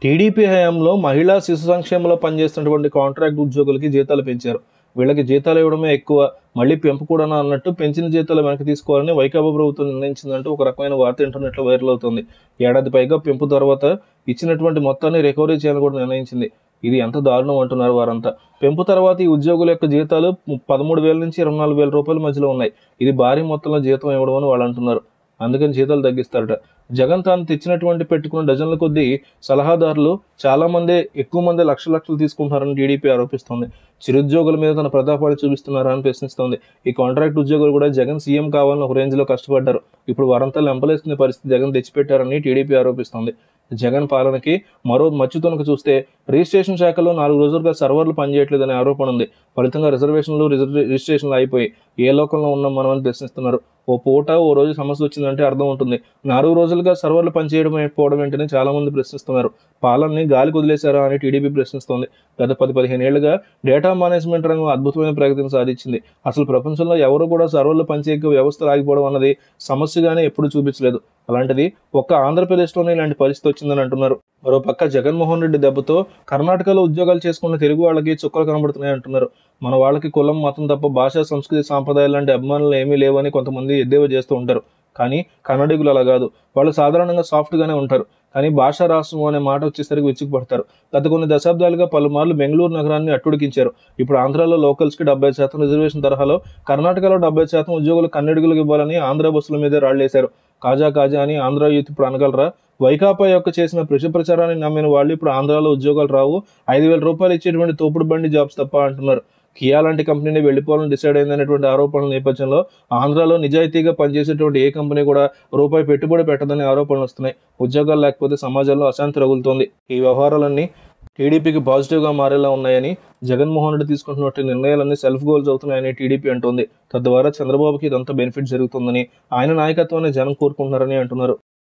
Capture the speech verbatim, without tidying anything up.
TDP హయాంలో మహిళా శిశు సంక్షేమంలో పనిచేస్తున్నటువంటి కాంట్రాక్ట్ ఉద్యోగులకి జీతాలు పెంచారు. వీళ్ళకి జీతాలు ఇవ్వడమే ఎక్కువ, మళ్ళీ పెంపు కూడానా అన్నట్టు పెంచిన జీతాలు వెనక్కి తీసుకోవాలని వైకాపా ప్రభుత్వం నిర్ణయించిందంటూ ఒక రకమైన వార్త ఇంటర్నెట్లో వైరల్ అవుతుంది. ఏడాది పైగా పెంపు తర్వాత ఇచ్చినటువంటి మొత్తాన్ని రికవరీ చేయాలని కూడా నిర్ణయించింది. ఇది ఎంత దారుణం అంటున్నారు వారంతా. పెంపు తర్వాత ఈ ఉద్యోగుల యొక్క జీతాలు పదమూడు వేల నుంచి ఇరవై నాలుగు వేల రూపాయల మధ్యలో ఉన్నాయి. ఇది భారీ మొత్తంలో జీతం ఇవ్వడం అని వాళ్ళు అంటున్నారు. అందుకని జీతాలు తగ్గిస్తారట. జగన్ తాను తెచ్చినటువంటి పెట్టుకున్న డజన్ల కొద్దీ సలహాదారులు చాలా మంది ఎక్కువ మంది లక్ష లక్షలు తీసుకుంటున్నారని టీడీపీ ఆరోపిస్తోంది. చిరుద్యోగుల మీద తన ప్రతాపాన్ని చూపిస్తున్నారా అని ప్రశ్నిస్తోంది. ఈ కాంట్రాక్ట్ ఉద్యోగులు కూడా జగన్ సీఎం కావాలని ఒక రేంజ్ లో కష్టపడ్డారు. ఇప్పుడు వారంతా లెంపలేసుకునే పరిస్థితి జగన్ తెచ్చిపెట్టారని టీడీపీ ఆరోపిస్తోంది. జగన్ పాలనకి మరో మచ్చుతునకు చూస్తే రిజిస్ట్రేషన్ శాఖలో నాలుగు రోజులుగా సర్వర్లు పనిచేయట్లేదనే ఆరోపణ ఉంది. ఫలితంగా రిజర్వేషన్లు రిజిస్ట్రేషన్లు అయిపోయి ఏ లోకంలో ఉన్నాం మనం అని ప్రశ్నిస్తున్నారు. ఓ పూట ఓ రోజు సమస్య వచ్చిందంటే అర్థం ఉంటుంది. నాలుగు రోజులుగా సర్వర్లు పనిచేయడం అయిపోవడం ఏంటని చాలా మంది ప్రశ్నిస్తున్నారు. పాలనని గాలికి వదిలేశారా అని టీడీపీ ప్రశ్నిస్తోంది. గత పది పదిహేను ఏళ్లుగా డేటా మేనేజ్మెంట్ రంగం అద్భుతమైన ప్రగతిని సాధించింది. అసలు ప్రపంచంలో ఎవరు కూడా సర్వర్లు పనిచేయక వ్యవస్థలు ఆగిపోవడం అన్నది సమస్యగానే ఎప్పుడు చూపించలేదు. అలాంటిది ఒక్క ఆంధ్రప్రదేశ్లోనే ఇలాంటి పరిస్థితి వచ్చిందని అంటున్నారు. మరోపక్క జగన్మోహన్ రెడ్డి దెబ్బతో కర్ణాటకలో ఉద్యోగాలు చేసుకున్న తెలుగు వాళ్ళకి చుక్కలు కనబడుతున్నాయి అంటున్నారు. మన వాళ్ళకి కులం మతం తప్ప భాష సంస్కృతి సాంప్రదాయాలు లాంటి అభిమానులు ఏమీ లేవని కొంతమంది ఎద్దేవా చేస్తూ ఉంటారు. కానీ కన్నడిగులు అలా కాదు. వాళ్ళు సాధారణంగా సాఫ్ట్ గానే ఉంటారు. కానీ భాషా రాష్ట్రం అనే మాట వచ్చేసరికి విచ్చుకుపడతారు. గత కొన్ని దశాబ్దాలుగా పలుమార్లు బెంగళూరు నగరాన్ని అట్టుడికించారు. ఇప్పుడు ఆంధ్రాలో లోకల్స్ కి డెబ్బై శాతం రిజర్వేషన్ తరహాలో కర్ణాటకలో డెబ్బై శాతం ఉద్యోగులు కన్నడిగులకు ఇవ్వాలని ఆంధ్ర బస్సుల మీదే రాళ్లేశారు. కాజా కాజా అని ఆంధ్ర యూత్ ఇప్పుడు అనగలరా? వైకాపా యొక్క చేసిన ప్రజ ప్రచారాన్ని నమ్మిన వాళ్ళు ఇప్పుడు ఆంధ్రాలో ఉద్యోగాలు రావు, ఐదు వేల రూపాయలు ఇచ్చేటువంటి తోపుడు బండి జాబ్స్ తప్ప అంటున్నారు. కియా లాంటి కంపెనీని వెళ్లిపోవాలని డిసైడ్ అయిందనేటువంటి ఆరోపణల నేపథ్యంలో ఆంధ్రాలో నిజాయితీగా పనిచేసేటువంటి ఏ కంపెనీ కూడా రూపాయి పెట్టుబడి పెట్టదని ఆరోపణలు వస్తున్నాయి. ఉద్యోగాలు లేకపోతే సమాజంలో అశాంతి రగులుతోంది. ఈ వ్యవహారాలన్నీ టీడీపీకి పాజిటివ్గా మారేలా ఉన్నాయని, జగన్మోహన్ రెడ్డి తీసుకుంటున్నట్టు నిర్ణయాలన్నీ సెల్ఫ్ గోల్స్ అవుతున్నాయని టీడీపీ అంటోంది. తద్వారా చంద్రబాబుకి ఇదంతా బెనిఫిట్ జరుగుతుందని, ఆయన నాయకత్వాన్ని జనం కోరుకుంటున్నారని అంటున్నారు.